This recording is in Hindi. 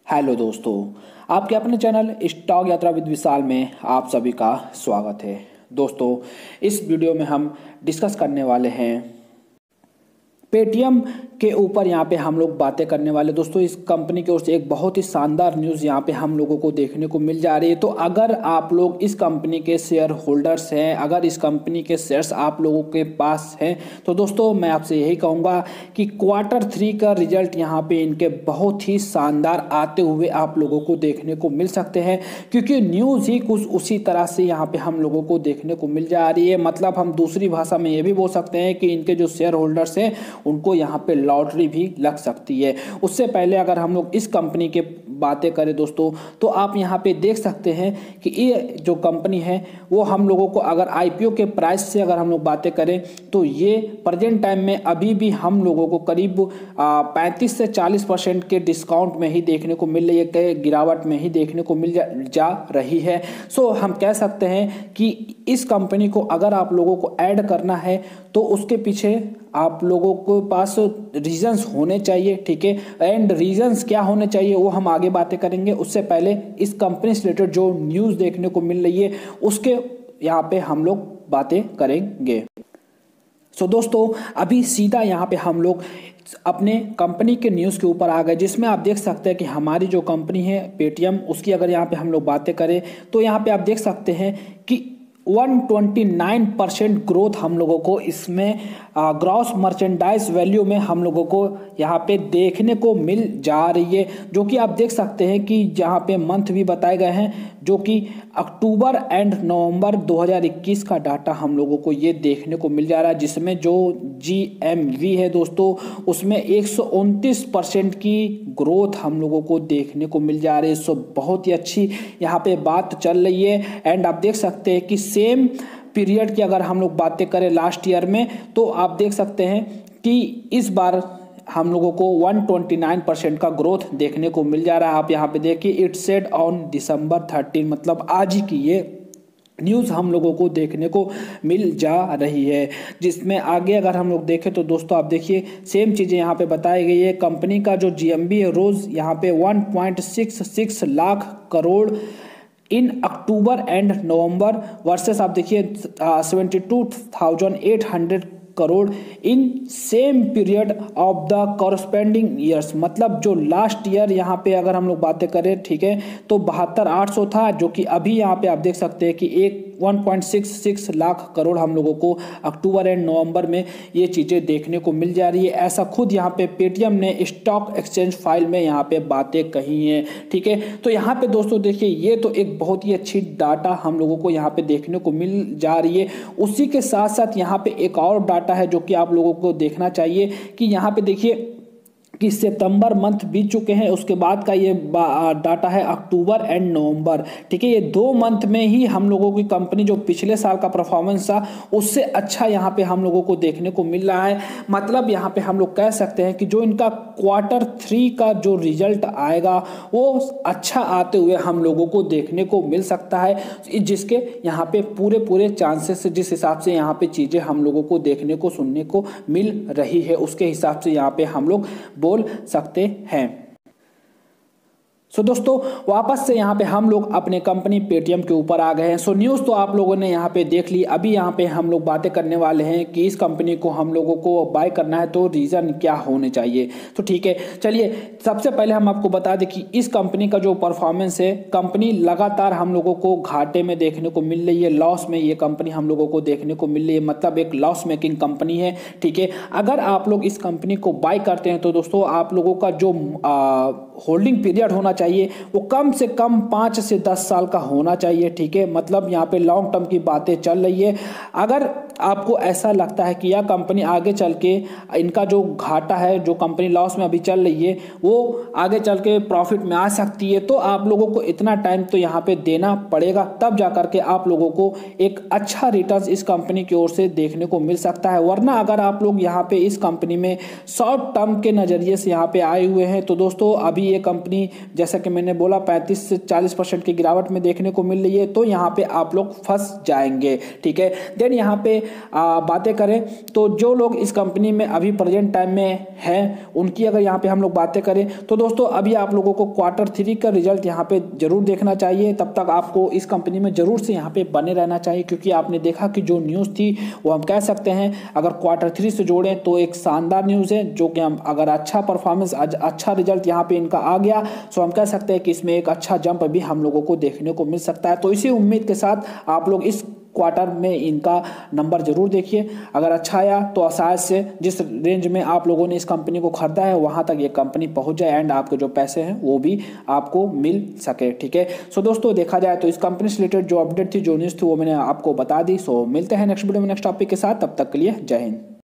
हेलो दोस्तों, आपके अपने channel stock Yatra with Vishal में आप सभी का स्वागत है। दोस्तों, इस वीडियो में हम डिस्कस करने वाले हैं पेटीएम के ऊपर। यहाँ पे हम लोग बातें करने वाले। दोस्तों, इस कंपनी की ओर से एक बहुत ही शानदार न्यूज़ यहाँ पे हम लोगों को देखने को मिल जा रही है। तो अगर आप लोग इस कंपनी के शेयर होल्डर्स हैं, अगर इस कंपनी के शेयर्स आप लोगों के पास हैं, तो दोस्तों मैं आपसे यही कहूँगा कि Q3 का रिजल्ट यहाँ पे इनके बहुत ही शानदार आते हुए आप लोगों को देखने को मिल सकते हैं, क्योंकि न्यूज़ ही कुछ उसी तरह से यहाँ पे हम लोगों को देखने को मिल जा रही है। मतलब हम दूसरी भाषा में ये भी बोल सकते हैं कि इनके जो शेयर होल्डर्स हैं उनको यहाँ पे लॉटरी भी लग सकती है। उससे पहले अगर हम लोग इस कंपनी के बातें करें दोस्तों, तो आप यहाँ पे देख सकते हैं कि ये जो कंपनी है वो हम लोगों को अगर आईपीओ के प्राइस से अगर हम लोग बातें करें तो ये प्रेजेंट टाइम में अभी भी हम लोगों को करीब 35 से 40% के डिस्काउंट में ही देखने को मिल रही है, गिरावट में ही देखने को मिल जा रही है। सो हम कह सकते हैं कि इस कंपनी को अगर आप लोगों को ऐड करना है तो उसके पीछे आप लोगों के पास रीजंस होने चाहिए, ठीक है। एंड रीजंस क्या होने चाहिए वो हम आगे बातें करेंगे। उससे पहले इस कंपनी से रिलेटेड जो न्यूज़ देखने को मिल रही है उसके यहाँ पे हम लोग बातें करेंगे। सो दोस्तों, अभी सीधा यहाँ पे हम लोग अपने कंपनी के न्यूज़ के ऊपर आ गए, जिसमें आप देख सकते हैं कि हमारी जो कंपनी है पेटीएम, उसकी अगर यहाँ पे हम लोग बातें करें तो यहाँ पे आप देख सकते हैं कि 129% ग्रोथ हम लोगों को इसमें ग्रॉस मर्चेंडाइज वैल्यू में हम लोगों को यहाँ पे देखने को मिल जा रही है, जो कि आप देख सकते हैं कि जहाँ पे मंथ भी बताए गए हैं, जो कि अक्टूबर एंड नवंबर 2021 का डाटा हम लोगों को ये देखने को मिल जा रहा है, जिसमें जो GMV है दोस्तों उसमें 129% की ग्रोथ हम लोगों को देखने को मिल जा रही है। सो बहुत ही अच्छी यहाँ पे बात चल रही है। एंड आप देख सकते हैं कि सेम पीरियड की अगर हम लोग बातें करें लास्ट ईयर में, तो आप देख सकते हैं कि इस बार हम लोगों को 129% का ग्रोथ देखने को मिल जा रहा है। आप यहाँ पे देखिए, इट सेड ऑन December 13, मतलब आज ही की ये न्यूज़ हम लोगों को देखने को मिल जा रही है। जिसमें आगे अगर हम लोग देखें तो दोस्तों आप देखिए सेम चीज़ें यहाँ पे बताई गई है। कंपनी का जो GMV है रोज़ यहाँ पे 1.66 lakh crore in October and November versus आप देखिए 72,800 crore in same period of the corresponding years. मतलब जो लास्ट ईयर यहाँ पे अगर हम लोग बातें करें, ठीक है, तो 72,800 था, जो कि अभी यहाँ पे आप देख सकते हैं कि 1.66 लाख करोड़ हम लोगों को अक्टूबर एंड नवंबर में ये चीज़ें देखने को मिल जा रही है। ऐसा खुद यहाँ पे पेटीएम ने स्टॉक एक्सचेंज फाइल में यहाँ पे बातें कही हैं, ठीक है। तो यहाँ पे दोस्तों देखिए, ये तो एक बहुत ही अच्छी डाटा हम लोगों को यहाँ पे देखने को मिल जा रही है। उसी के साथ साथ यहाँ पे एक और डाटा है जो कि आप लोगों को देखना चाहिए कि यहाँ पे देखिए कि सितंबर मंथ बीत चुके हैं, उसके बाद का ये डाटा है अक्टूबर एंड नवंबर, ठीक है। ये 2 मंथ में ही हम लोगों की कंपनी जो पिछले साल का परफॉर्मेंस था उससे अच्छा यहाँ पे हम लोगों को देखने को मिल रहा है। मतलब यहाँ पे हम लोग कह सकते हैं कि जो इनका Q3 का जो रिजल्ट आएगा वो अच्छा आते हुए हम लोगों को देखने को मिल सकता है, जिसके यहाँ पे पूरे चांसेस, जिस हिसाब से यहाँ पे चीज़ें हम लोगों को देखने को सुनने को मिल रही है उसके हिसाब से यहाँ पे हम लोग बोल सकते हैं। सो दोस्तों, वापस से यहाँ पे हम लोग अपने कंपनी पेटीएम के ऊपर आ गए हैं। सो न्यूज़ तो आप लोगों ने यहाँ पे देख ली। अभी यहाँ पे हम लोग बातें करने वाले हैं कि इस कंपनी को हम लोगों को बाय करना है तो रीज़न क्या होने चाहिए। तो ठीक है, चलिए सबसे पहले हम आपको बता दें कि इस कंपनी का जो परफॉर्मेंस है, कंपनी लगातार हम लोगों को घाटे में देखने को मिल रही है, लॉस में ये कंपनी हम लोगों को देखने को मिल रही है। मतलब एक लॉस मेकिंग कंपनी है, ठीक है। अगर आप लोग इस कंपनी को बाय करते हैं तो दोस्तों आप लोगों का जो होल्डिंग पीरियड होना चाहिए वो कम से कम 5 से 10 साल का होना चाहिए, ठीक है। मतलब यहाँ पे लॉन्ग टर्म की बातें चल रही है। अगर आपको ऐसा लगता है कि यह कंपनी आगे चल के इनका जो घाटा है, जो कंपनी लॉस में अभी चल रही है, वो आगे चल के प्रॉफिट में आ सकती है, तो आप लोगों को इतना टाइम तो यहाँ पे देना पड़ेगा, तब जा करके आप लोगों को एक अच्छा रिटर्न इस कंपनी की ओर से देखने को मिल सकता है। वरना अगर आप लोग यहाँ पे इस कंपनी में शॉर्ट टर्म के नज़रिए से यहाँ पे आए हुए हैं तो दोस्तों अभी ये कंपनी, जैसा कि मैंने बोला, 35 से 40% की गिरावट में देखने को मिल रही है, तो यहाँ पे आप लोग फंस जाएंगे, ठीक है। देन यहाँ पे बातें करें तो जो लोग इस कंपनी में अभी प्रेजेंट टाइम में हैं उनकी अगर यहाँ पे हम लोग बातें करें तो दोस्तों अभी आप लोगों को Q3 का रिजल्ट यहाँ पे जरूर देखना चाहिए। तब तक आपको इस कंपनी में जरूर से यहाँ पे बने रहना चाहिए, क्योंकि आपने देखा कि जो न्यूज़ थी वो हम कह सकते हैं अगर Q3 से जोड़ें तो एक शानदार न्यूज़ है, जो कि हम अगर अच्छा परफॉर्मेंस अच्छा रिजल्ट यहाँ पे इनका आ गया तो हम कह सकते हैं कि इसमें एक अच्छा जंप भी हम लोगों को देखने को मिल सकता है। तो इसी उम्मीद के साथ आप लोग इस क्वार्टर में इनका नंबर जरूर देखिए। अगर अच्छा आया तो शायद से जिस रेंज में आप लोगों ने इस कंपनी को खरीदा है वहां तक ये कंपनी पहुंच जाए एंड आपके जो पैसे हैं वो भी आपको मिल सके। ठीक है, सो दोस्तों देखा जाए तो इस कंपनी से रिलेटेड जो अपडेट थी, जो न्यूज़ थी, वो मैंने आपको बता दी। सो मिलते हैं नेक्स्ट वीडियो में नेक्स्ट टॉपिक के साथ, तब तक के लिए जय हिंद।